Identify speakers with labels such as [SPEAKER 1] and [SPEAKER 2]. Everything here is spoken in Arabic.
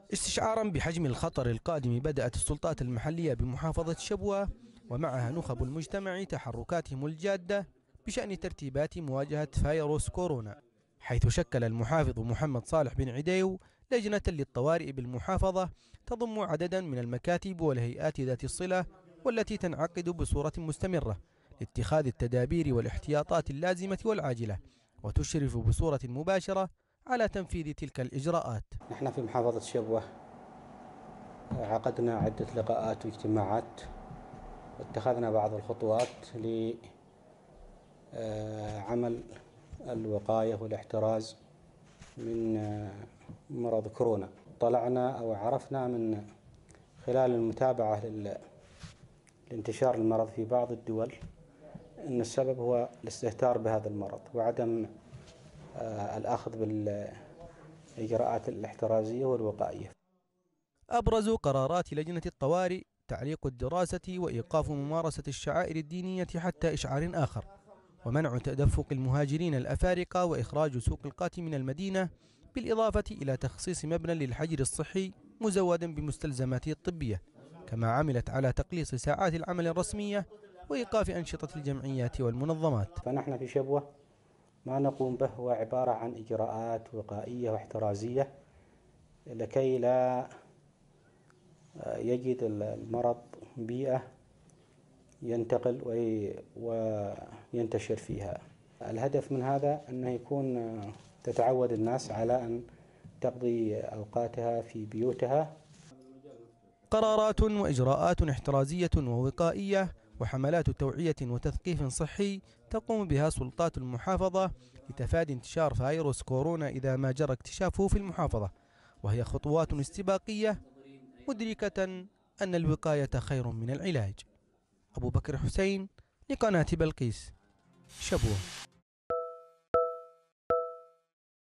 [SPEAKER 1] استشعارا بحجم الخطر القادم بدأت السلطات المحلية بمحافظة شبوة ومعها نخب المجتمع تحركاتهم الجادة بشأن ترتيبات مواجهة فيروس كورونا، حيث شكل المحافظ محمد صالح بن عديو لجنة للطوارئ بالمحافظة تضم عددا من المكاتب والهيئات ذات الصلة والتي تنعقد بصورة مستمرة لاتخاذ التدابير والاحتياطات اللازمة والعاجلة، وتشرف بصورة مباشرة على تنفيذ تلك الإجراءات.
[SPEAKER 2] نحن في محافظة شبوة عقدنا عدة لقاءات واجتماعات واتخذنا بعض الخطوات لعمل الوقاية والاحتراز من مرض كورونا. طلعنا أو عرفنا من خلال المتابعة لانتشار المرض في بعض الدول أن السبب هو الاستهتار بهذا المرض وعدم الأخذ بالإجراءات الاحترازية والوقائية.
[SPEAKER 1] أبرز قرارات لجنة الطوارئ تعليق الدراسة وإيقاف ممارسة الشعائر الدينية حتى إشعار آخر، ومنع تدفق المهاجرين الأفارقة وإخراج سوق القات من المدينة، بالإضافة إلى تخصيص مبنى للحجر الصحي مزودا بمستلزماته الطبية، كما عملت على تقليص ساعات العمل الرسمية وإيقاف أنشطة الجمعيات والمنظمات.
[SPEAKER 2] فنحن في شبوة ما نقوم به هو عبارة عن إجراءات وقائية واحترازية لكي لا يجد المرض بيئة ينتقل وينتشر فيها. الهدف من هذا أنه يكون تتعود الناس على أن تقضي أوقاتها في بيوتها.
[SPEAKER 1] قرارات وإجراءات احترازية ووقائية وحملات توعية وتثقيف صحي تقوم بها سلطات المحافظة لتفادي انتشار فيروس كورونا إذا ما جرى اكتشافه في المحافظة، وهي خطوات استباقية مدركة أن الوقاية خير من العلاج. أبو بكر حسين لقناة بلقيس، شبوة.